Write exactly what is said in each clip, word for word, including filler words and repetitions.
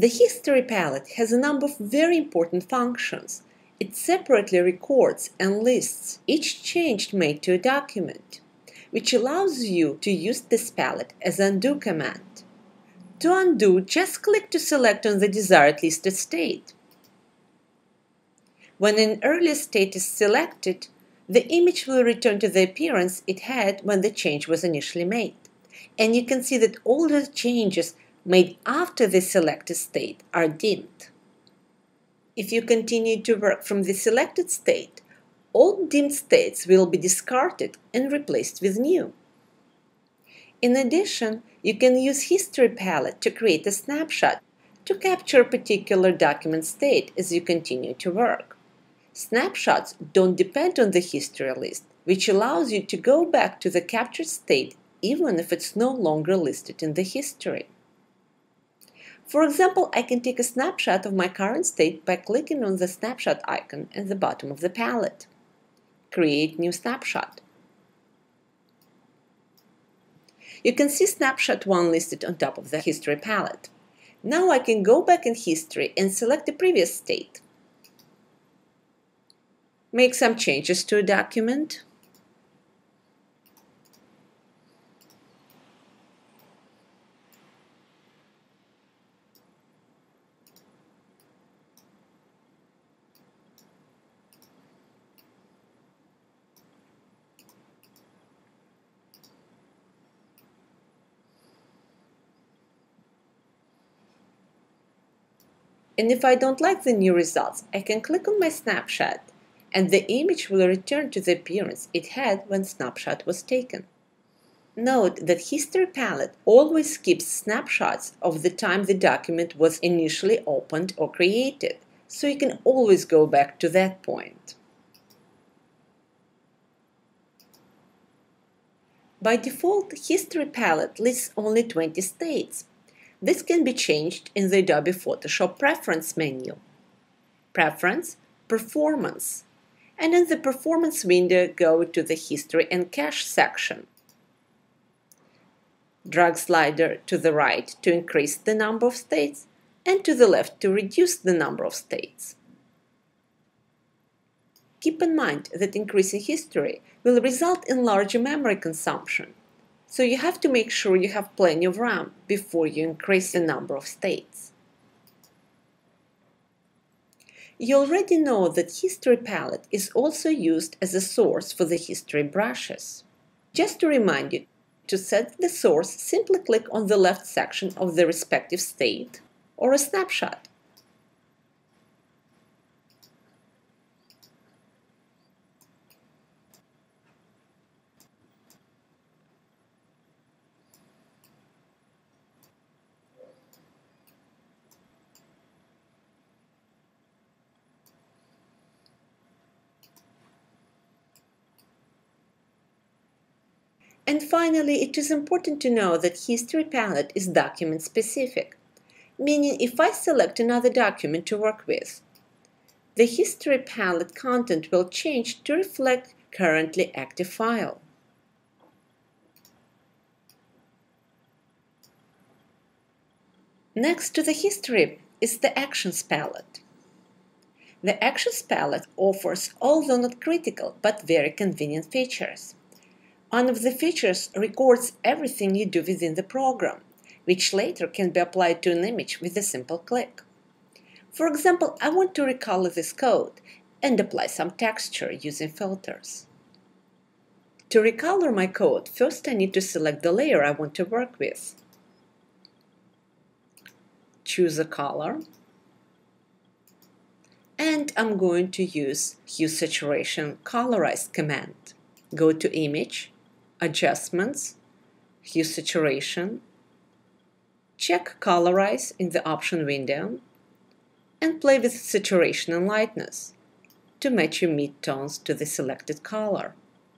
The History palette has a number of very important functions. It separately records and lists each change made to a document, which allows you to use this palette as an undo command. To undo, just click to select on the desired listed state. When an earlier state is selected, the image will return to the appearance it had when the change was initially made. And you can see that all the changes made after the selected state are dimmed. If you continue to work from the selected state, all dimmed states will be discarded and replaced with new. In addition, you can use History palette to create a snapshot to capture a particular document state as you continue to work. Snapshots don't depend on the history list, which allows you to go back to the captured state even if it's no longer listed in the history. For example, I can take a snapshot of my current state by clicking on the snapshot icon at the bottom of the palette. Create new snapshot. You can see snapshot one listed on top of the History palette. Now I can go back in History and select the previous state. Make some changes to a document. And if I don't like the new results, I can click on my snapshot, and the image will return to the appearance it had when snapshot was taken. Note that History palette always keeps snapshots of the time the document was initially opened or created, so you can always go back to that point. By default, History palette lists only twenty states. This can be changed in the Adobe Photoshop Preference menu. Preference, Performance, and in the Performance window go to the History and Cache section. Drag slider to the right to increase the number of states and to the left to reduce the number of states. Keep in mind that increasing history will result in larger memory consumption, so you have to make sure you have plenty of RAM before you increase the number of states. You already know that History palette is also used as a source for the history brushes. Just to remind you, to set the source, simply click on the left section of the respective state or a snapshot. And finally, it is important to know that History palette is document-specific, meaning if I select another document to work with, the History palette content will change to reflect currently active file. Next to the History is the Actions palette. The Actions palette offers, although not critical, but very convenient features. One of the features records everything you do within the program, which later can be applied to an image with a simple click. For example, I want to recolor this code and apply some texture using filters. To recolor my code, first I need to select the layer I want to work with. Choose a color, and I'm going to use Hue Saturation Colorize command. Go to Image, Adjustments, Hue Saturation, check Colorize in the option window, and play with saturation and lightness to match your midtones to the selected color.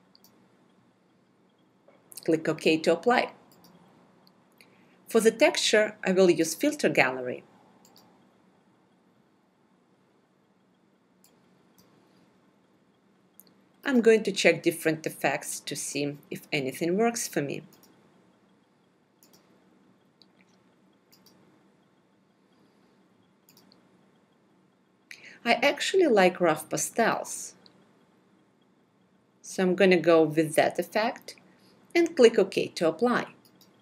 Click OK to apply. For the texture, I will use Filter Gallery. I'm going to check different effects to see if anything works for me. I actually like rough pastels, so I'm going to go with that effect and click OK to apply.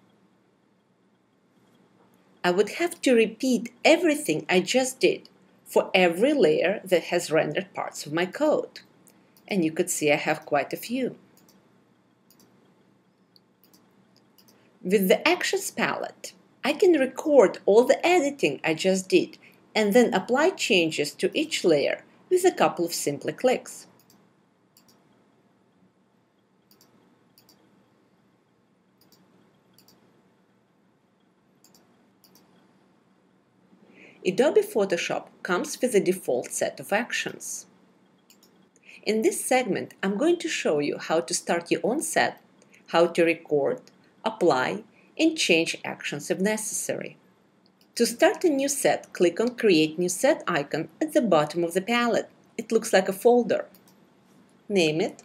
I would have to repeat everything I just did for every layer that has rendered parts of my code. And you could see I have quite a few. With the Actions palette, I can record all the editing I just did and then apply changes to each layer with a couple of simple clicks. Adobe Photoshop comes with a default set of actions. In this segment, I'm going to show you how to start your own set, how to record, apply, and change actions if necessary. To start a new set, click on Create New Set icon at the bottom of the palette. It looks like a folder. Name it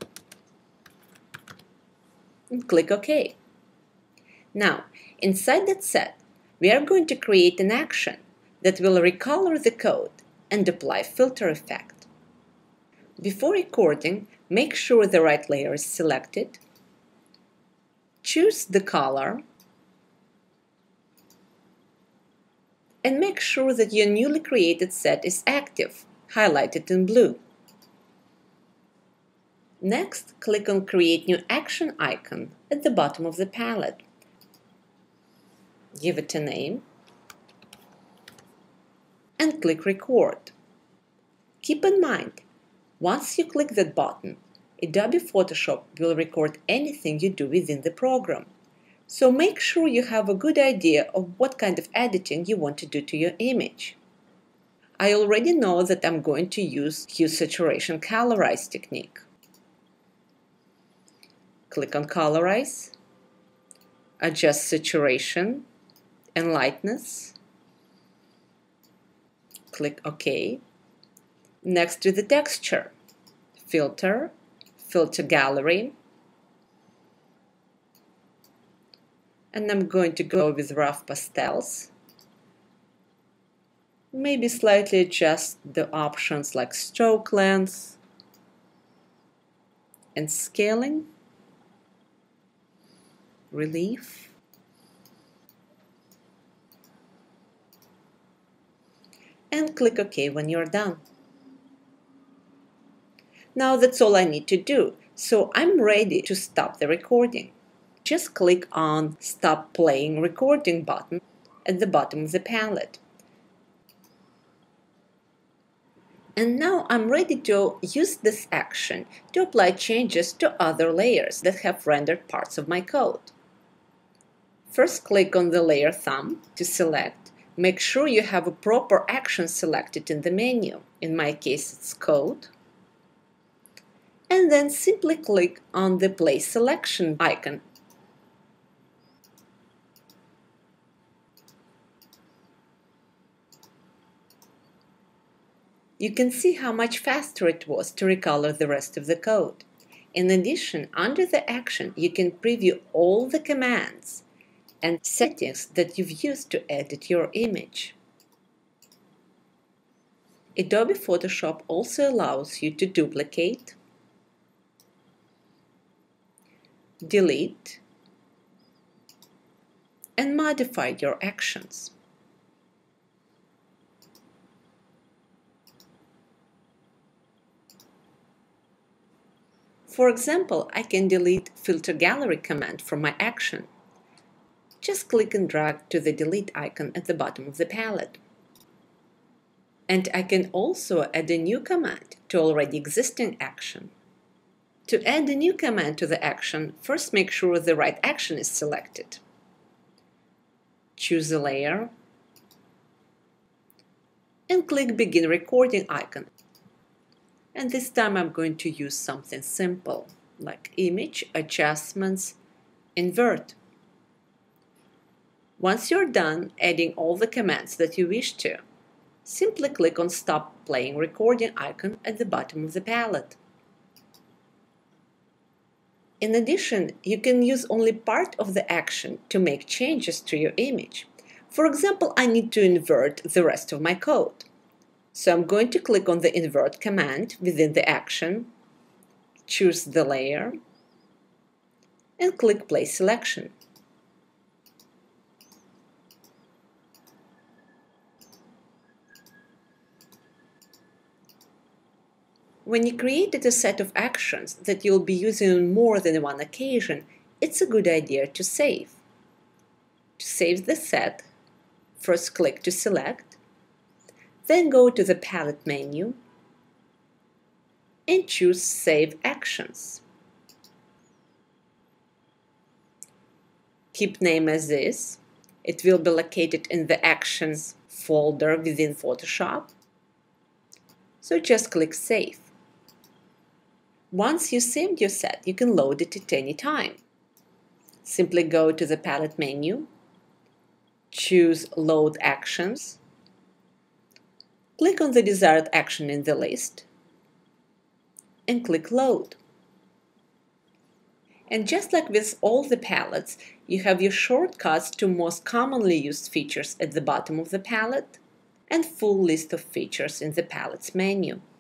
and click OK. Now, inside that set, we are going to create an action that will recolor the code and apply filter effect. Before recording, make sure the right layer is selected. Choose the color and make sure that your newly created set is active, highlighted in blue. Next, click on Create New Action icon at the bottom of the palette. Give it a name and click Record. Keep in mind, once you click that button, Adobe Photoshop will record anything you do within the program. So make sure you have a good idea of what kind of editing you want to do to your image. I already know that I'm going to use Hue Saturation Colorize technique. Click on Colorize, adjust saturation and lightness. Click OK. Next to the texture, Filter, Filter Gallery, and I'm going to go with rough pastels. Maybe slightly adjust the options like stroke length and scaling, relief, and click OK when you're done. Now that's all I need to do, so I'm ready to stop the recording. Just click on Stop Playing Recording button at the bottom of the palette. And now I'm ready to use this action to apply changes to other layers that have rendered parts of my code. First, click on the layer thumb to select. Make sure you have a proper action selected in the menu. In my case, it's Code. And then simply click on the Place Selection icon. You can see how much faster it was to recolor the rest of the code. In addition, under the action, you can preview all the commands and settings that you've used to edit your image. Adobe Photoshop also allows you to duplicate, delete, and modify your actions. For example, I can delete Filter Gallery command from my action. Just click and drag to the delete icon at the bottom of the palette. And I can also add a new command to already existing action. To add a new command to the action, first make sure the right action is selected. Choose a layer and click Begin Recording icon. And this time I'm going to use something simple, like Image, Adjustments, Invert. Once you're done adding all the commands that you wish to, simply click on Stop Playing Recording icon at the bottom of the palette. In addition, you can use only part of the action to make changes to your image. For example, I need to invert the rest of my code. So I'm going to click on the invert command within the action, choose the layer, and click Place Selection. When you created a set of actions that you'll be using on more than one occasion, it's a good idea to save. To save the set, first click to select, then go to the palette menu and choose Save Actions. Keep name as is. It will be located in the Actions folder within Photoshop. So just click Save. Once you saved your set, you can load it at any time. Simply go to the palette menu, choose Load Actions, click on the desired action in the list, and click Load. And just like with all the palettes, you have your shortcuts to most commonly used features at the bottom of the palette and full list of features in the palette's menu.